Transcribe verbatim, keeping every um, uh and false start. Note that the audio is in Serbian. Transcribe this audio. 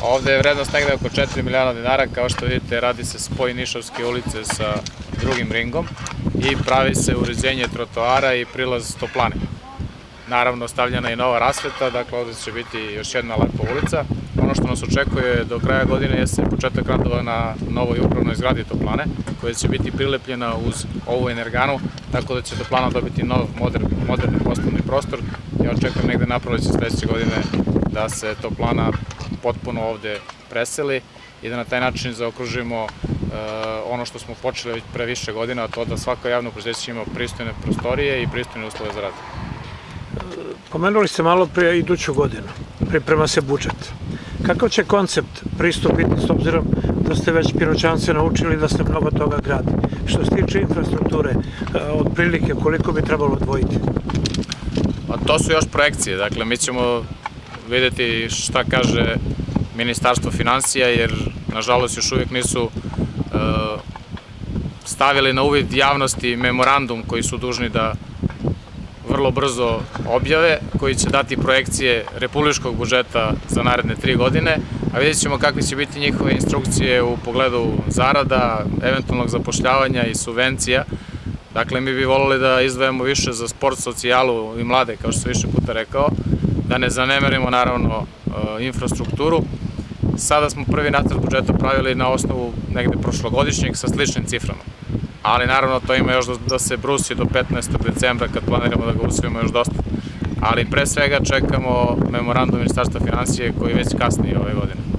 Ovde je vrednost negde oko četiri miliona dinara, kao što vidite radi se spoj Nišavske ulice sa drugim ringom i pravi se uređenje trotoara i prilaz toplane. Naravno, stavljena je i nova rasveta, dakle ovde će biti još jedna lepa ulica. Ono što nas očekuje do kraja godine jeste početak radova na novoj upravnoj zgradi toplane, koja će biti prilepljena uz ovu energanu, tako da će toplana dobiti nov, moderni poslovni prostor. Ja očekujem negde na proleće sledeće godine da se toplana potpuno ovde preseli i da na taj način zaokružimo ono što smo počeli pre više godina, a to da svako javno preduzeće ima pristojne prostorije i pristojne uslove za rad. Pomenuli ste malo pre iduću godinu, priprema se budžet. Kakav će koncept pristup biti s obzirom da ste već Piroćance naučili da ste mnogo toga gradi? Što se tiče infrastrukture, otprilike koliko bi trebalo odvojiti? To su još projekcije, dakle mi ćemo videti šta kaže Ministarstvo finansija, jer nažalost još uvijek nisu stavili na uvid javnosti memorandum koji su dužni da vrlo brzo objave, koji će dati projekcije republičkog budžeta za naredne tri godine, a vidjet ćemo kakve će biti njihove instrukcije u pogledu zarada, eventualnog zapošljavanja i subvencija. Dakle, mi bi volili da izdvajamo više za sport, socijalu i mlade, kao što sam više puta rekao, da ne zanemarimo naravno infrastrukturu. Sada smo prvi nacrt budžeta pravili na osnovu negde prošlogodišnjeg sa sličnim ciframa. Ali naravno to ima još da se brusi do petnaestog decembra kad planiramo da ga usvojimo još dosta. Ali pre svega čekamo memorandum Ministarstva finansije koji već kasni ove godine.